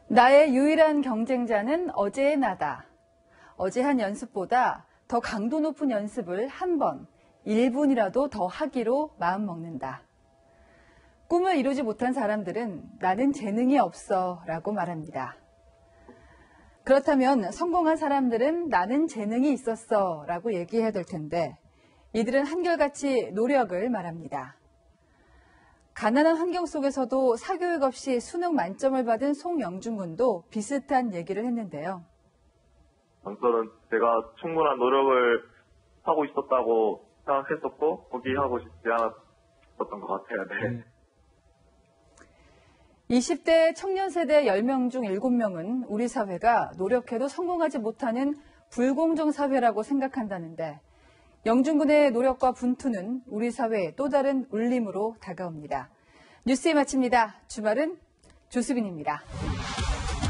나의 유일한 경쟁자는 어제의 나다. 어제 한 연습보다 더 강도 높은 연습을 한 번, 1분이라도 더 하기로 마음먹는다. 꿈을 이루지 못한 사람들은 나는 재능이 없어 라고 말합니다. 그렇다면 성공한 사람들은 나는 재능이 있었어 라고 얘기해야 될 텐데 이들은 한결같이 노력을 말합니다. 가난한 환경 속에서도 사교육 없이 수능 만점을 받은 송영준 군도 비슷한 얘기를 했는데요. 저는 제가 충분한 노력을 하고 있었다고 생각했었고 포기하고 싶지 않았던 것 같아요. 네. 20대 청년 세대 10명 중 7명은 우리 사회가 노력해도 성공하지 못하는 불공정 사회라고 생각한다는데 영준 군의 노력과 분투는 우리 사회의 또 다른 울림으로 다가옵니다. 뉴스에 마칩니다. 주말은 조수빈입니다.